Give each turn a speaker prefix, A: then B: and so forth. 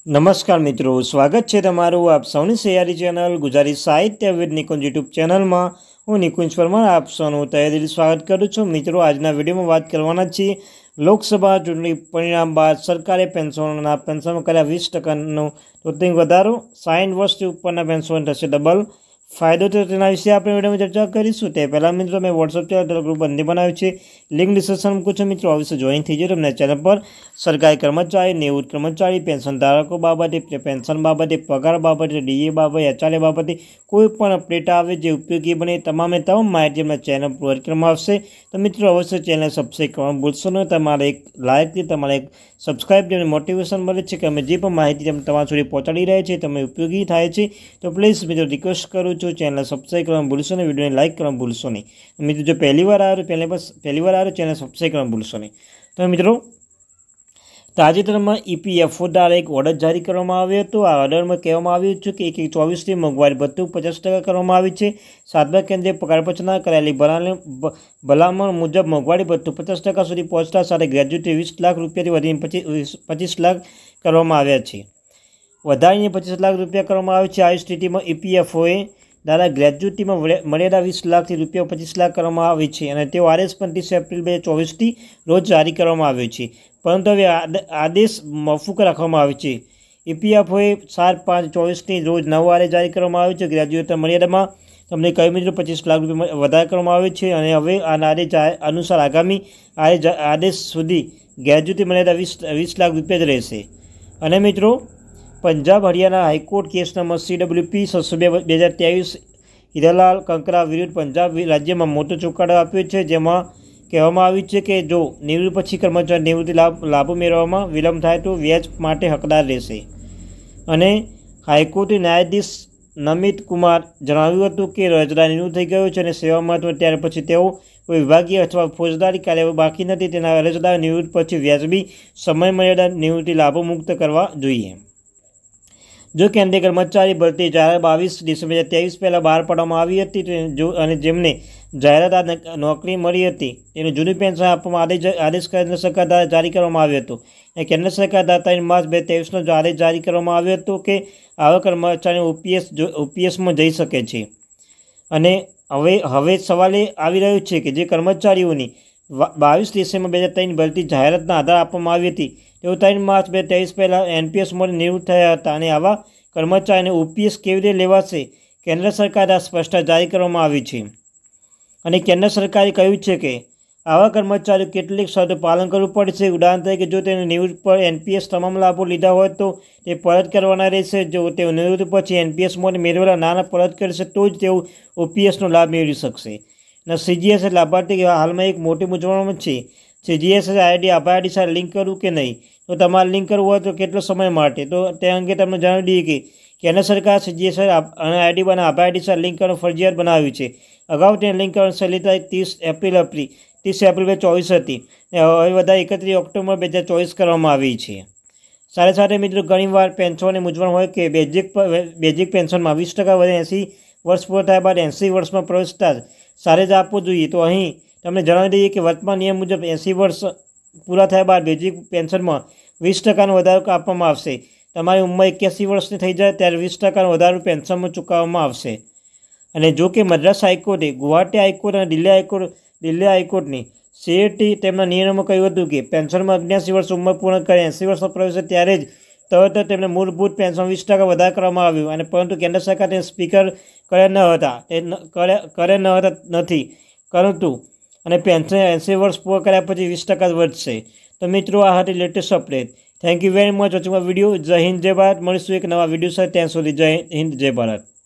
A: नमस्कार मित्रों, स्वागत है तमारू आप सौनी तैयारी चैनल गुजारी साहित्य विद निकुंज यूट्यूब चैनल में हूँ निकुंज परमार आप सौનું तहे स्वागत करूँ छूँ। मित्रों, आज विडियो में बात करवाना छीए लोकसभा चूंटणी परिणाम बाद सरकारे पेन्शन में कर्या 20% तोतिंग वधारो, 60 वर्षथी उपरना पेन्शन थशे डबल फायदो। तो तेना विषय आपणे विडियो में चर्चा करीशुं। ते पहला मित्रों मैं व्हाट्सएप चैनल ग्रुप बंदी बनाव्युं छे, लिंक डिस्क्रिप्शन में कुछ मित्रों अवश्य जॉइन थी जाओ। तमने चैनल पर सरकारी कर्मचारी, निवृत्त कर्मचारी, पेन्शन धारकों बाबते, पेन्शन बाबते, पगार बाबते, डीए बाबते, एचआरए बाबते कोईपण अपडेट आवे जे उपयोगी बने तमामे तमाम माहिती अमने चैनल पर प्रोवाइड करवामां आवशे। तो मित्रों अवश्य चैनल सब्सक्राइब करवानुं भूलशो नहीं। तमारे एक लाइक थी तमारे एक सब्सक्राइब थी मोटिवेशन मळे छे कि अमे जे पण माहिती तमारा सुधी पहोंचाडी रह्या छीए तमे उपयोगी थाय छे। तो प्लीज मित्रों रिक्वेस्ट करूँ छूँ, चैनल सब्सक्राइब करवानुं भूलशो नहीं, वीडियो ने लाइक करवानुं भूलशो नहीं। मित्रों जो पहली बार आ रहे चैनल सब्सक्राइब करवानुं भूलशो नहीं। तो मित्रों ताजेतर में ईपीएफओ द्वारा एक ऑर्डर जारी करवामां आव्यो हतो। आ ऑर्डर में कहेवामां आव्युं छे कि 1/24 थी मोंघवारी भत्तुं 50% करवामां आवी छे। 7मા केन्द्रीय पगार पंचना कराયેલી भलामण मुजब मोंघवारी भत्तुं 50% सुधी पहोंचता साथे ग्रेज्युएटी 20 लाख रूपियाथी वधीने 25 लाख करवामां आव्या छे। वधारीने 25 लाख रूपिया करवामां आवे छे। आ स्थिति में ईपीएफओए द्वारा ग्रेज्युएटी में मर्यादा 20 लाख थी रूपिया 25 लाख करवामां आवी छे अने तेओ आदेश 30 एप्रिल 2024 थी रोज जारी करवामां आव्यो छे, परंतु हवे आदेश मौकूफ राखवामां आवे छे। ईपीएफओए 7/5/24 ની રોજ નવો આદેશ જારી કરવામાં આવ્યો છે। ગ્રેજ્યુએટ મર્યાદામાં તમને કહ્યું મિત્રો 25 લાખ રૂપિયા વધારો કરવામાં આવે છે અને હવે આ આદેશ અનુસાર આગામી આદેશ સુધી ગ્રેજ્યુએટી મર્યાદા 20 લાખ રૂપિયા જ રહેશે। અને મિત્રો Punjab Haryana high court case number CWP 602/2023 Hiralal Kankra विरुद्ध पंजाब राज्य में मोटो चुकादो आप्यो छे, जेमां कहेवामां आव्युं छे कि जो निवृत्ति पछी कर्मचारी निवृत्ति लाभो मेळववामां विलंब थाय तो व्याज माटे हकदार रहेशे। अने हाईकोर्ट न्यायाधीश नमित कुमार जणाव्युं हतुं कि रजदा निवृत्त थई गयो छे अने सेवामां હતો त्यार पछी तेओ कोई विभागीय अथवा फौजदारी कार्यवाही बाकी नथी। तेना रजदा निवृत्ति पछी व्याजबी समय मर्यादा निवृत्ति लाभो मुक्त करवा जोईए। जो केन्द्रीय कर्मचारी भर्ती जाહેરાત 22 ડિસેમ્બર 2023 पहला बहार पाडवामां आवी हती जो अने जेमने जाહેરાत नौकरी मळी हती तेने जूनी पेन्शन आपवामां आदेश केन्द्र सरकार द्वारा जारी करवामां आव्यो हतो। केन्द्र सरकार द्वारा 3 मार्च 2023 नो आदेश जारी करवामां आव्यो हतो कि आवा कर्मचारी ओपीएस में जई शके छे। अने हवे सवाल आवी रह्यो छे कि जे कर्मचारीओनी 22 ડિસેમ્બર 2023 भर्ती जाહેરાतना आधार आपवामां आवी हती तेओ 3 मार्च 2023 पहला एनपीएस में निवृत्त थया हता अने आवा कर्मचारीने ओपीएस केवी रीते लेवाशे केन्द्र सरकार द्वारा स्पष्टता जारी करवामां आवी छे। अने केन्द्र सरकारे कह्युं छे कि आवा कर्मचारीओ केटलीक शर्तो पालन करवुं पड़शे। उदाहरण तरीके जो तेने निवृत्ति पर एनपीएस तमाम लाभो लीधा होय तो ते परत करवाना रहेशे। जो तेओ निवृत्ति पछी एनपीएस में मेळवेला नाणां परत करशे तो ज तेओ ओपीएसनो लाभ मेळवी शकशे। ने सीजीएस लाभार्थी हाल में एक मोटी मूंझवण छे। सीजीएस आईडी आभार आईडी साथ लिंक करवुं कि नहीं, तो तमारे लिंक करवुं होय तो केटलो समय माटे, तो ते अंगे तमने जणावी दीए कि केन्द्र सरकार सीजीएस आईडी बने आभार आईडी साथ लिंक करवानुं फरजियात बनाव्युं छे। अगाऊ तेने लिंक करवानी छेल्ली तारीख 30 एप्रिल 2024 हती, हवे वधारी 31 ऑक्टोबर 2024 करवामां आवी छे। साथे साथे मित्रों घणीवार पेन्शननी मूंझवण होय कि बेजिक पेन्शन में 20% वधीने 80 वर्ष पूरा थया बाद 80 वर्ष में प्रवेशता सारे ज आपवो जोईए। तो अहीं तमने जणावी दईए कि वर्तमान नियम मुजब 80 वर्ष पूरा थया बाद बेजिक पेन्शन में 20% वधारो आपवामां आवशे। तमारी उंमर 81 वर्षनी थई जाए त्यारे 20% वधारो पेन्शन में चूकववामां आवशे। अने जो कि मद्रास हाईकोर्टे गुवाहाटी हाईकोर्ट और दिल्ही हाईकोर्टनी सीएटी तेमना नियमों कह्युं हतुं कि पेन्शन में 79 वर्ष उंमर पूर्ण करे 80 वर्ष में प्रवेशे त्यारे ज तरत तेमने मूलभूत पेन्शन 20% वधारो करवामां आव्युं अने परंतु केन्द्र सरकार तेने स्पीकर कर्या न हता परंतु अने पेन्शन 80 वर्ष पूरा कर्या पछी 20% वधशे। तो मित्रों आ हती latest update. Thank you very much watching my video. जय हिंद जय भारत। मळीशुं एक नवा वीडियो साथे, त्यां सुधी जय हिंद जय भारत।